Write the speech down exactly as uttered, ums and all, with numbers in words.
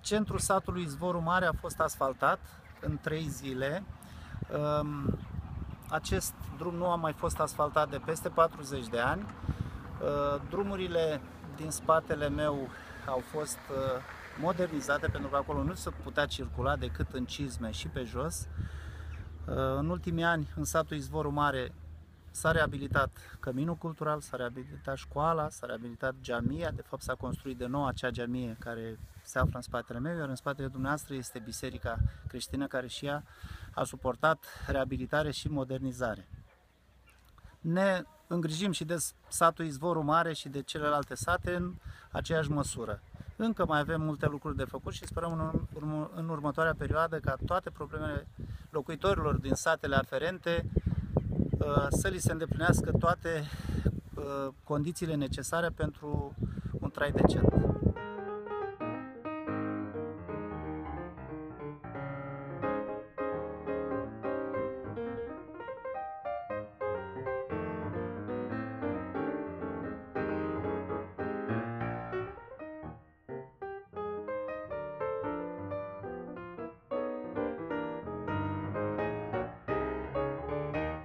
Centrul satului Izvorul Mare a fost asfaltat în trei zile. Acest drum nu a mai fost asfaltat de peste patruzeci de ani. Drumurile din spatele meu au fost modernizate pentru că acolo nu se putea circula decât în cizme și pe jos. În ultimii ani, în satul Izvorul Mare, s-a reabilitat căminul cultural, s-a reabilitat școala, s-a reabilitat geamia. De fapt, s-a construit de nou acea geamie care se află în spatele meu, iar în spatele dumneavoastră este biserica creștină care și ea a suportat reabilitare și modernizare. Ne îngrijim și de satul Izvorul Mare și de celelalte sate în aceeași măsură. Încă mai avem multe lucruri de făcut și sperăm în, urmă, în următoarea perioadă ca toate problemele locuitorilor din satele aferente să li se îndeplinească toate condițiile necesare pentru un trai decent.